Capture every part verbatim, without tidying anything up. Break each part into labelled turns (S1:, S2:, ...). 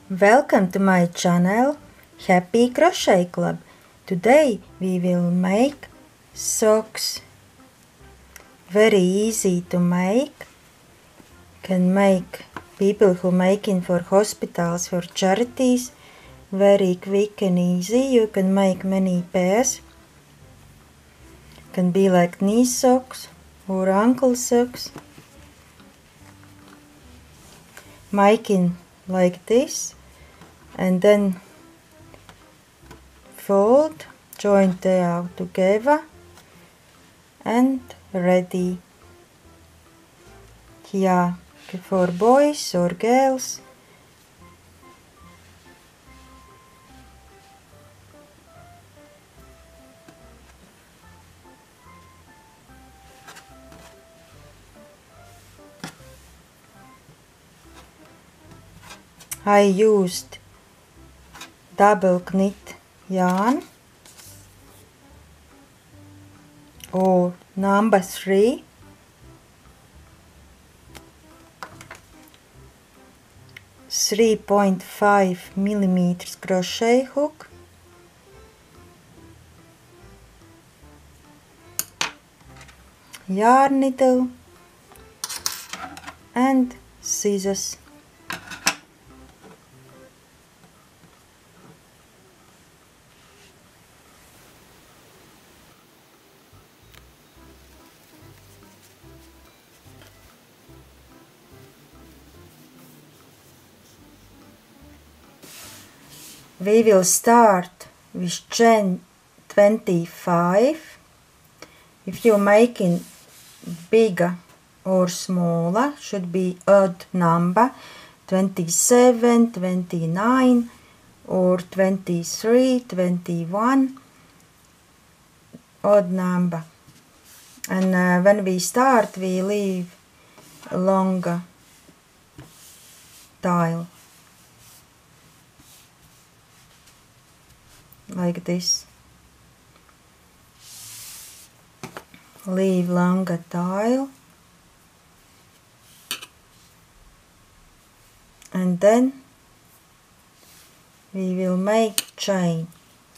S1: Welcome to my channel, Happy Crochet Club. Today we will make socks. Very easy to make. Can make people who making for hospitals, for charities. Very quick and easy. You can make many pairs. Can be like knee socks or ankle socks. Making like this. And then fold, join they out together and ready. Here for boys or girls. I used double knit yarn or number three, three point five millimeters crochet hook, yarn needle and scissors. We will start with chain twenty-five. If you're making bigger or smaller, should be odd number, twenty-seven, twenty-nine or twenty-three, twenty-one, odd number. And uh, when we start, we leave a longer tail. Like this. Leave longer tail. And then we will make chain.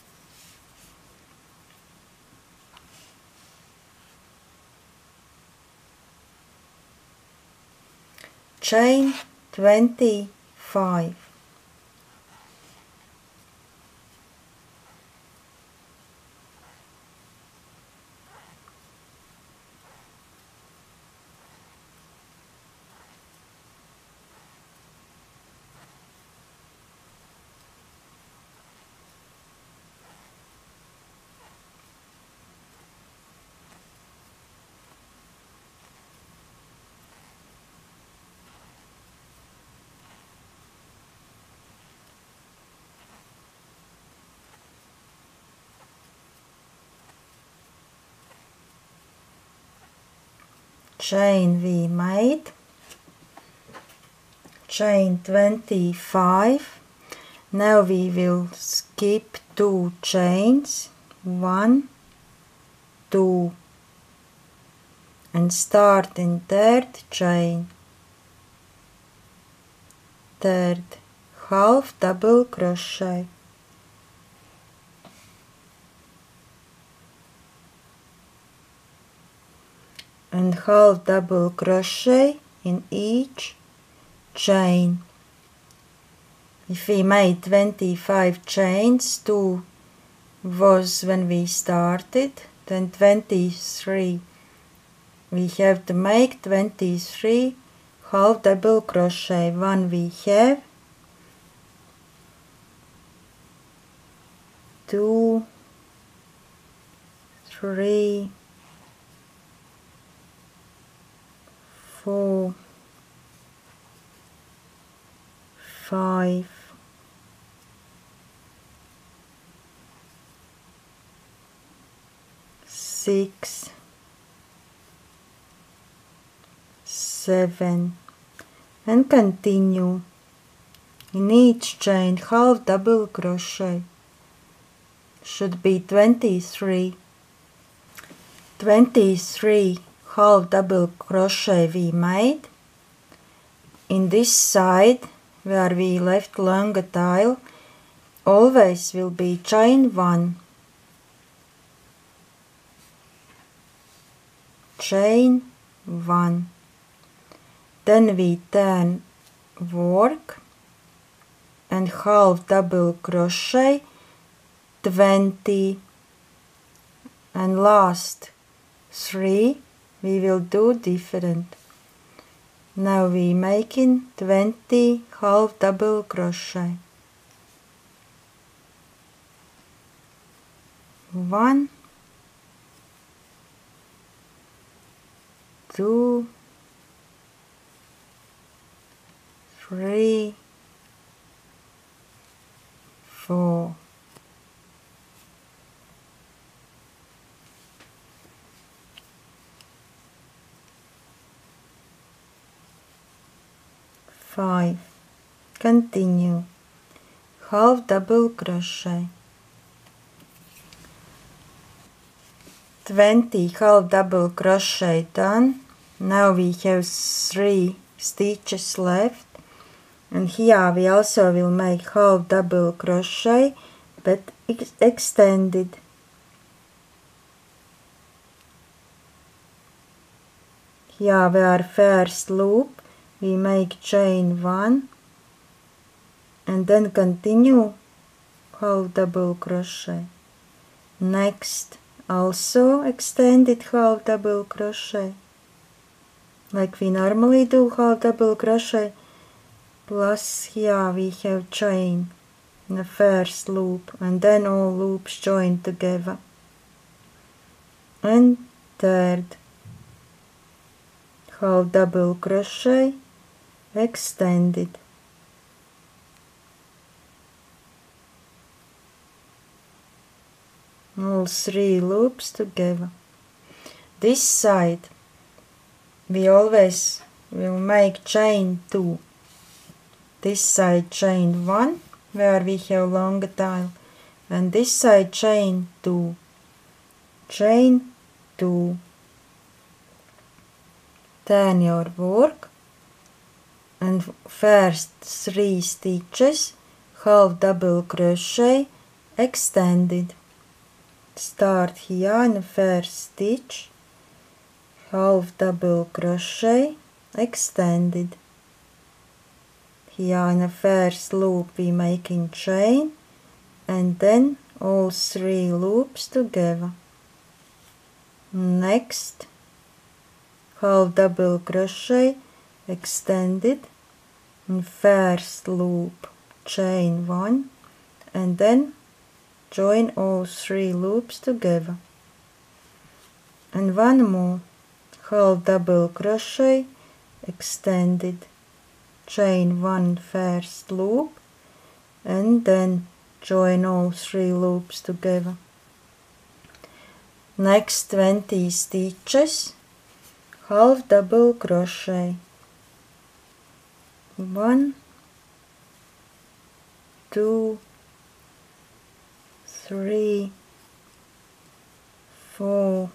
S1: Chain twenty-five. Chain we made, chain twenty-five. Now we will skip two chains, one, two, and start in third chain, third half double crochet. And half double crochet in each chain. If we made twenty-five chains, two was when we started, then twenty-three. We have to make twenty-three half double crochet. One we have, two, three, four, five, six, seven, and continue. In each chain half double crochet. Should be twenty-three. twenty-three half double crochet we made. In this side where we left longer tail, always will be chain one, chain one. Then we turn work and half double crochet twenty, and last three we will do different. Now we making twenty half double crochet. One, two, three, four, five. Continue. Half double crochet. twenty half double crochet done. Now we have three stitches left, and here we also will make half double crochet but ex extended. Here where first loop we make chain one and then continue half double crochet. Next also extended half double crochet like we normally do, half double crochet plus here we have chain in the first loop, and then all loops join together, and third half double crochet extended. All three loops together. This side we always will make chain two. This side chain one where we have longer tail, and this side chain two, chain two. Turn your work and first three stitches half double crochet extended. Start here in the first stitch, half double crochet extended. Here in the first loop we making chain and then all three loops together. Next half double crochet extended in first loop, chain one, and then join all three loops together. And one more half double crochet extended, chain one first loop, and then join all three loops together. Next twenty stitches half double crochet. One, two, three, four,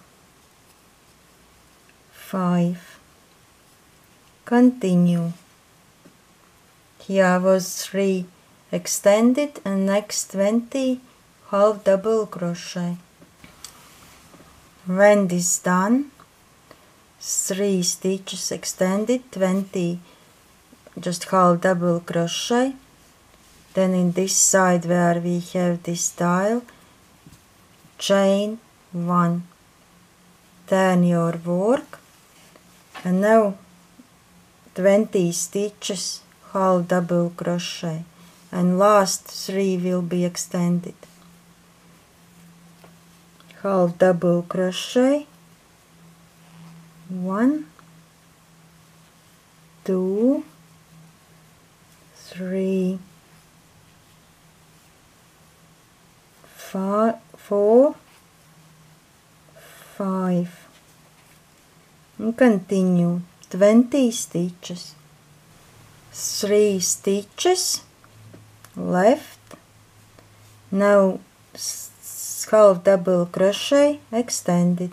S1: five. Continue. Here was three extended and next twenty half double crochet. When this done, three stitches extended, twenty just half double crochet. Then in this side where we have this tail, chain one. Turn your work, and now twenty stitches half double crochet, and last three will be extended. Half double crochet, one, two, three, five, four, five, and continue twenty stitches. Three stitches left. Now half double crochet extended.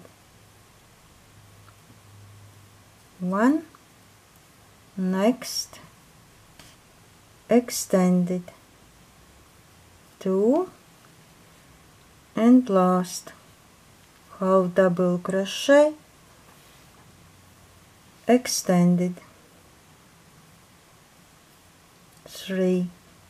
S1: One, next extended, two, and last half double crochet, extended, three.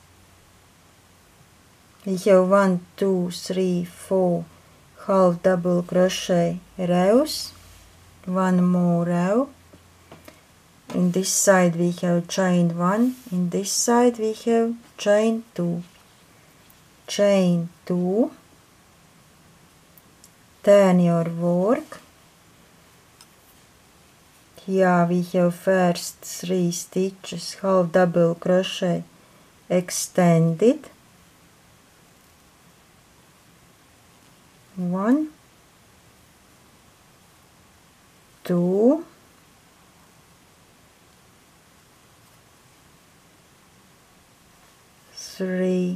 S1: We have one, two, three, four half double crochet rows, one more row. In this side we have chain one, in this side we have chain two, chain two, turn your work. Here we have first three stitches half double crochet extended, one, two, three,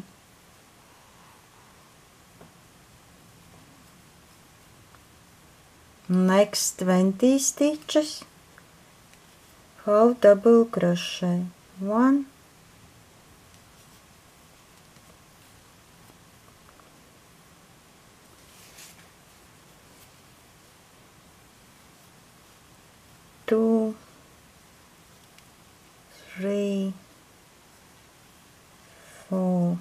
S1: next twenty stitches half double crochet, one, two, three, four,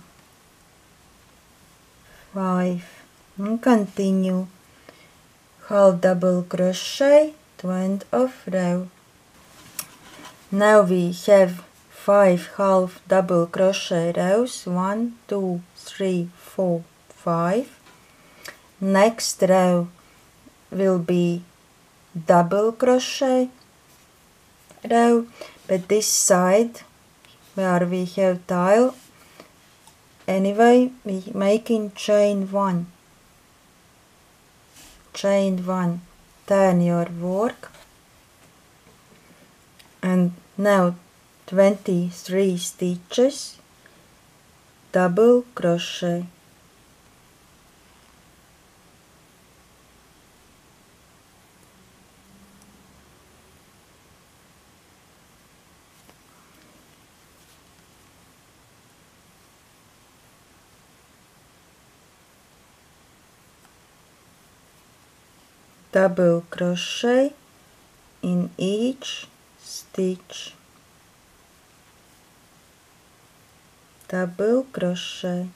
S1: five, and continue half double crochet to end of row. Now we have five half double crochet rows, one, two, three, four, five. Next row will be double crochet row, but this side where we have tile, anyway we making chain one, chain one, turn your work, and now twenty-three stitches double crochet, double crochet in each stitch, double crochet,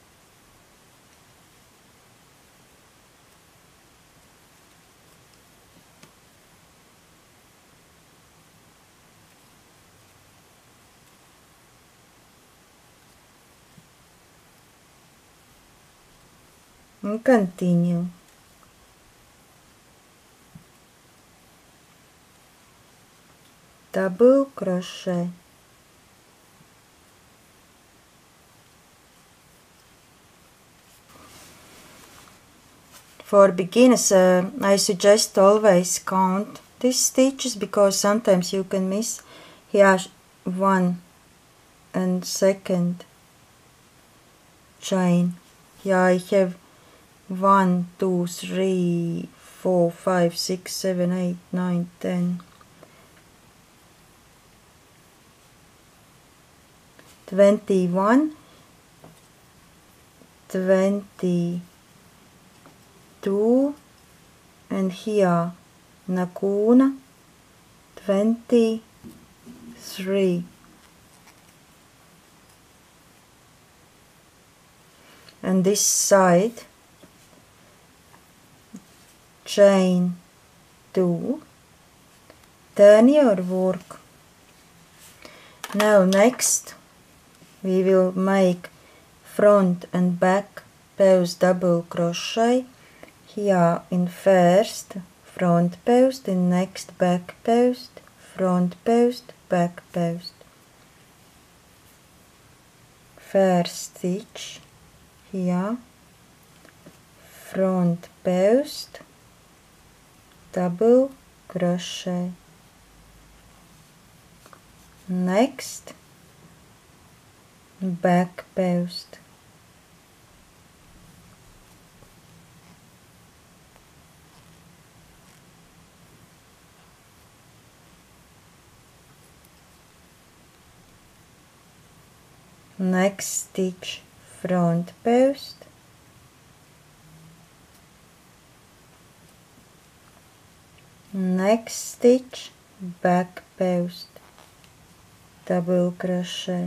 S1: and continue. Double crochet, for beginners uh, I suggest always count these stitches because sometimes you can miss here one and second chain. Here I have one, two, three, four, five, six, seven, eight, nine, ten, twenty-one, twenty-two, and here Nakuna, twenty-three. And this side chain two, turn your work. Now next we will make front and back post double crochet, here in first front post, in next back post, front post, back post, first stitch here, front post, double crochet, next back post, next stitch, front post, next stitch, back post, double crochet,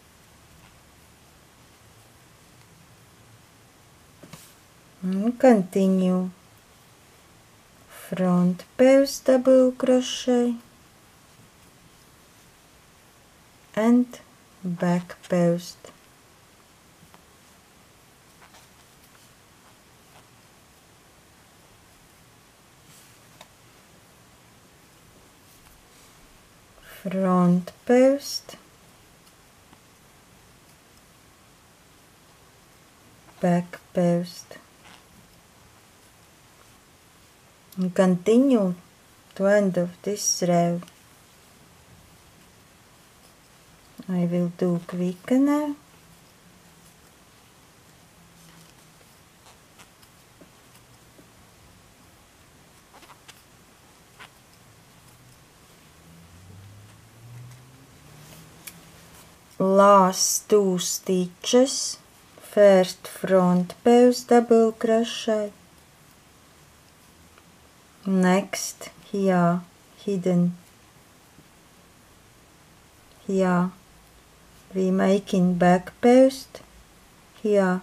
S1: and continue, front post, double crochet, and back post, front post, back post, and continue to end of this row. I will do quick now. Last two stitches, first front post, double crochet, next here hidden, here we making back post, here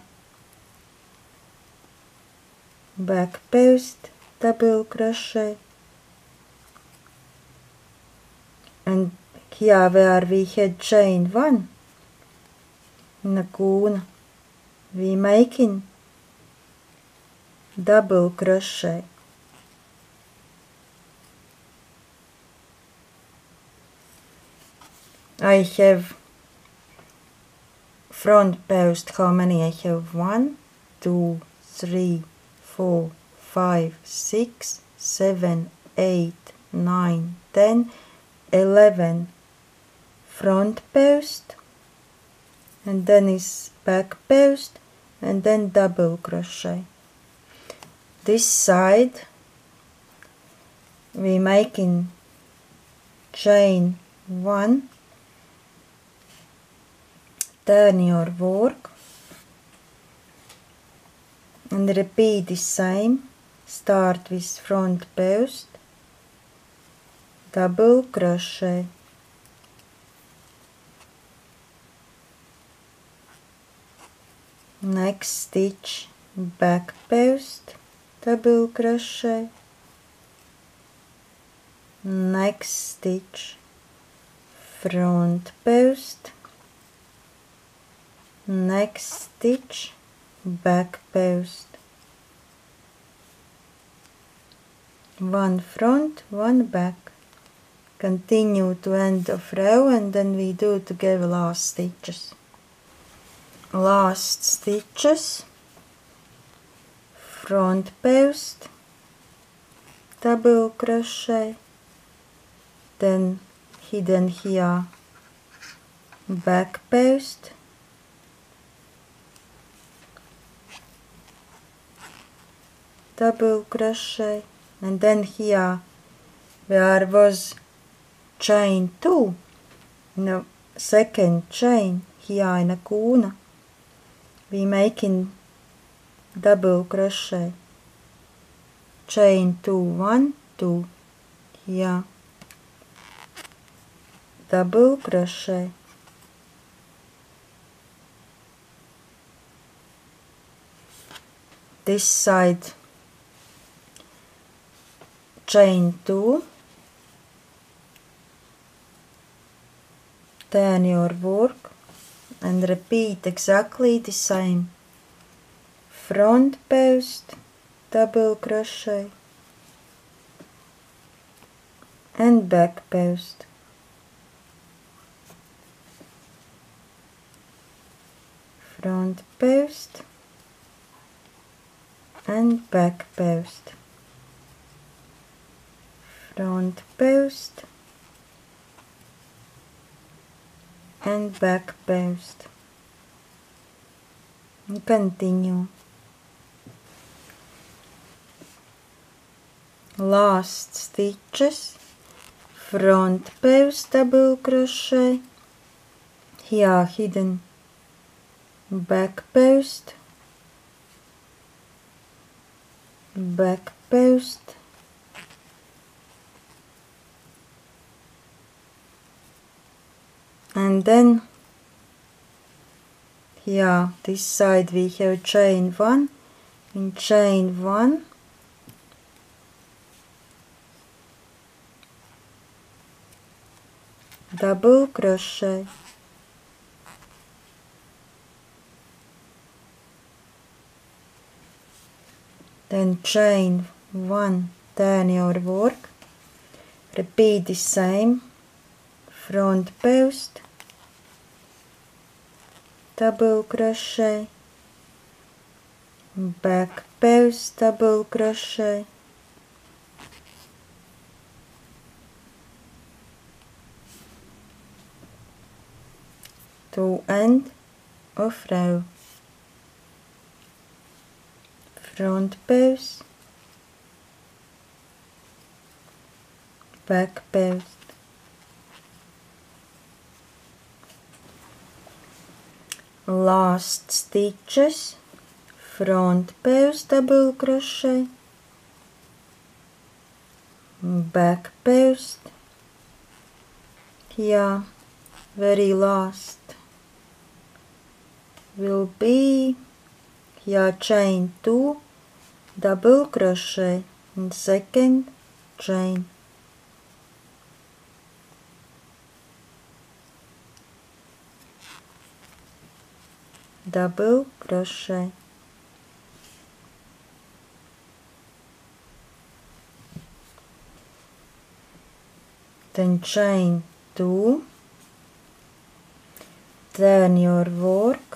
S1: back post, double crochet, and here where we had chain one in a corner, we making double crochet. I have front post, how many I have? One, two, three, four, five, six, seven, eight, nine, ten, eleven front post, and then is back post, and then double crochet. This side we making chain one, turn your work and repeat the same. Start with front post, double crochet, next stitch, back post, double crochet, next stitch, front post, next stitch, back post, one front, one back. Continue to end of row, and then we do together last stitches. Last stitches, front post, double crochet, then hidden here, back post, double crochet, and then here where was chain two, in a second chain here in a corner, we making double crochet, chain two, one, two, here, double crochet, this side chain two, turn your work and repeat exactly the same. Front post, double crochet, and back post, front post, and back post, front post, and back post, and continue. Last stitches, front post, double crochet, here hidden, back post, back post, and then here this side we have chain one, in chain one, double crochet, then chain one, turn your work, repeat the same, front post, double crochet, back post, double crochet, to end of row, front post, back post, last stitches, front post, double crochet, back post, here very last will be here chain two, double crochet in second chain, double crochet, then chain two, turn your work,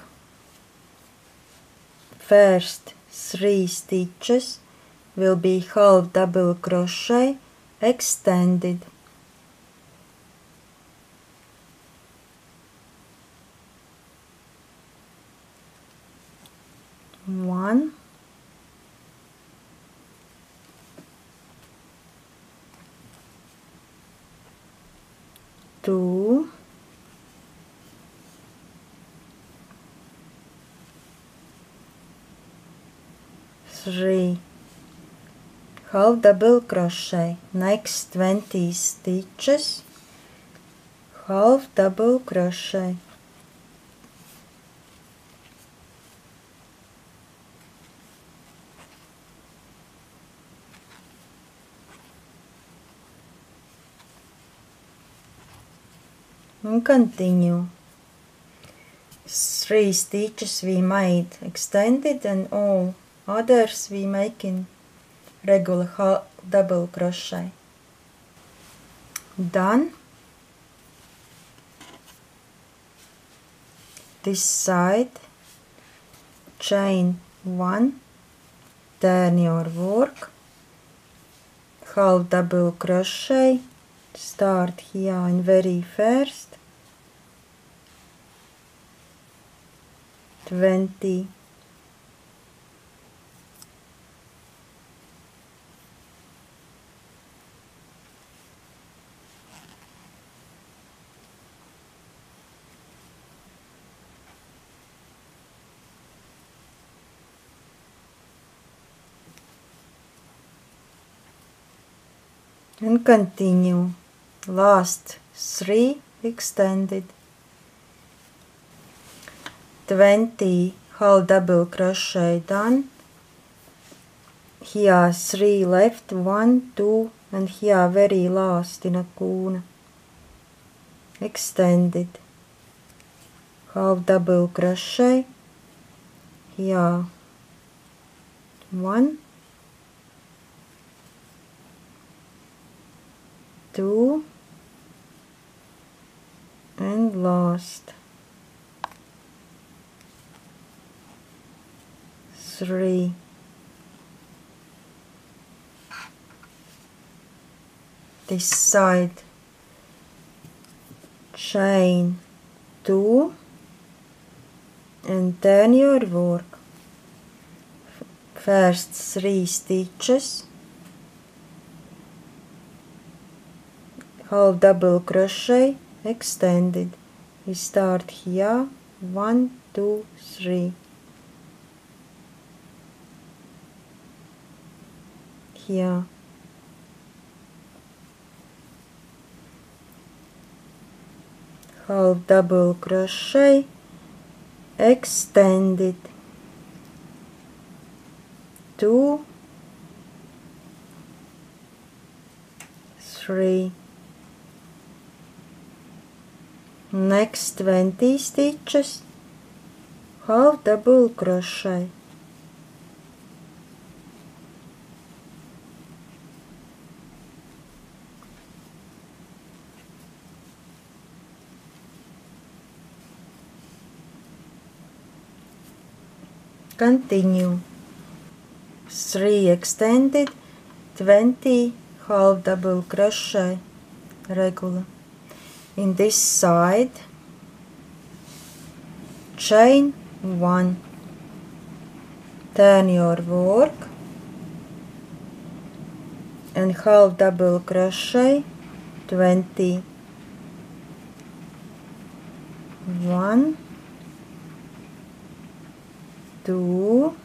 S1: first three stitches will be half double crochet extended, one, two, three, half double crochet, next twenty stitches, half double crochet, and continue. Three stitches we made extended and all others we make in regular half double crochet. Done. This side, chain one, turn your work, half double crochet, start here in very first, twenty, and continue. Last three extended, twenty half double crochet done, here three left, one, two, and here very last in a corner, extended, half double crochet, here one, two, and last three, this side, chain two, and turn your work, first three stitches, half double crochet extended, we start here, one, two, three. Here. Half double crochet, extend it, two, three. Next twenty stitches, half double crochet. Continue. three extended, twenty half double crochet regular. In this side, chain one, turn your work and half double crochet twenty. one, two,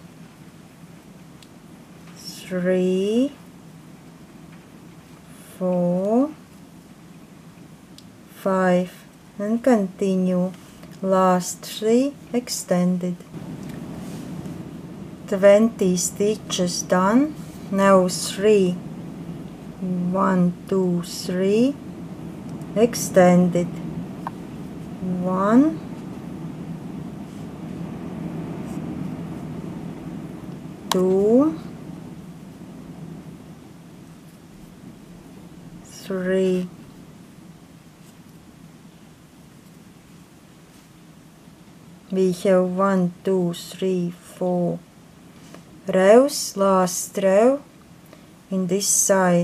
S1: three, four, five, and continue. Last three extended. twenty stitches done. Now three, one, two, three, extended. One, two, three, we have one, two, three, four rows. Last row in this side,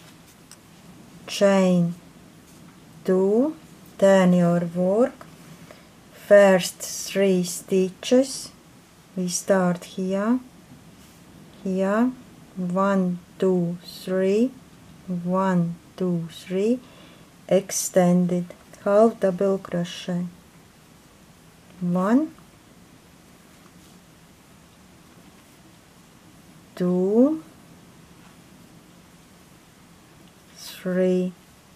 S1: chain two, turn your work, first three stitches, we start here, here, one, two, three, one, two, three, extended, half double crochet, one, two, three,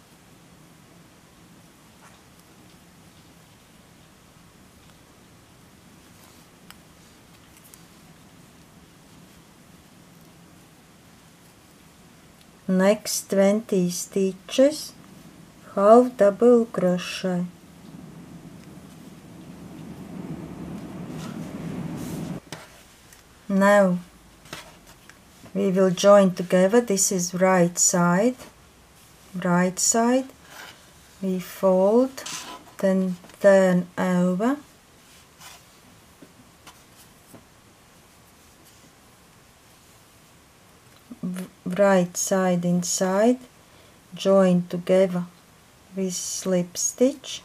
S1: next twenty stitches, half double crochet. Now we will join together. This is right side, right side, we fold, then turn over, right side inside, join together with slip stitch,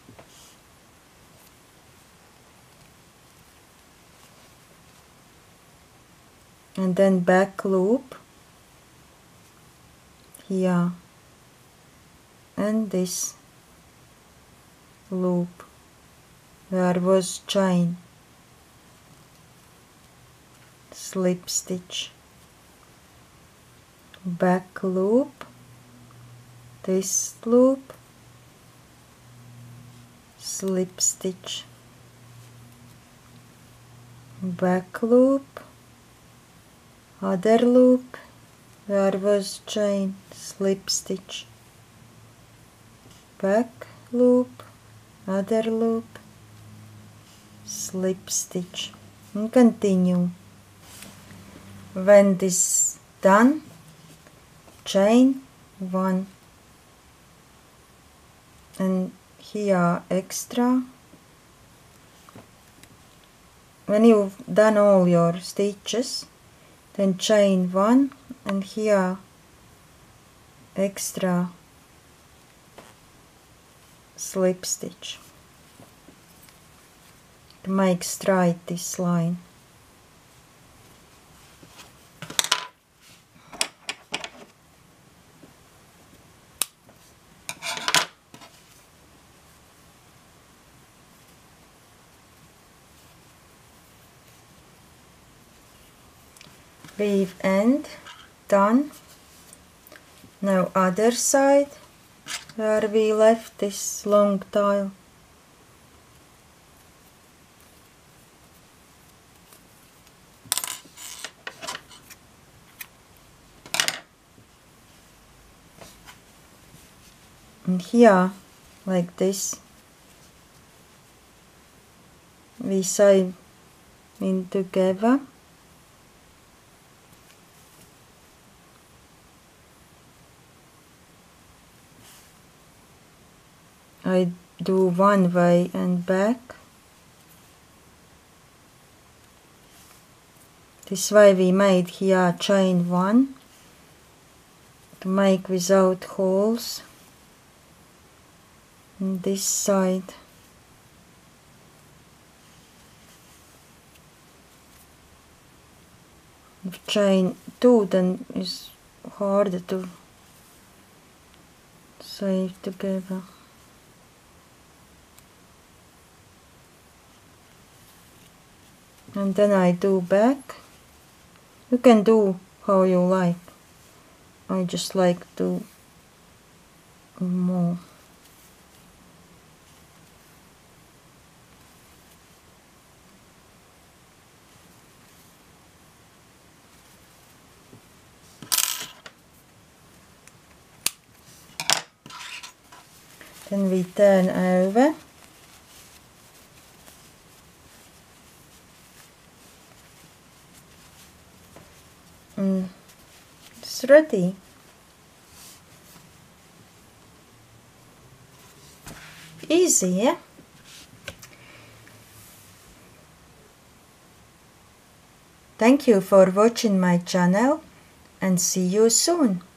S1: and then back loop here and this loop where was chain, slip stitch, back loop, this loop, slip stitch, back loop, other loop where was chain, slip stitch, back loop, other loop, slip stitch, and continue. When this is done, chain one, and here extra. When you've done all your stitches, then chain one, and here extra slip stitch to make straight this line. weave end, done. Now other side, where we left this long tail. And here, like this, we sew in together. I do one way and back. This way we made here chain one to make without holes. And this side. If chain two, then it's harder to sew together. And then I do back. You can do how you like. I just like to more. Then we turn over. And it's ready. Easy, yeah? Thank you for watching my channel and see you soon.